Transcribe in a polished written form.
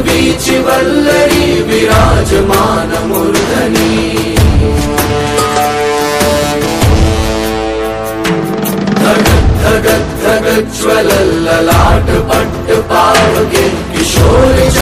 वीचि वल्लरी विराजमान मूर्धनि। धगज्ज्वलल्ललाट पट्ट पावके किशोर